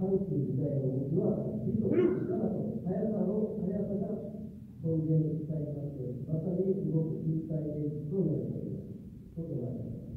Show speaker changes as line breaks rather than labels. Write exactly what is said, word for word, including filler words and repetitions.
短期時代の動きは、理と力と速さの速さが根源体化して、まさに動く身体現実と言われています。と捉えられます。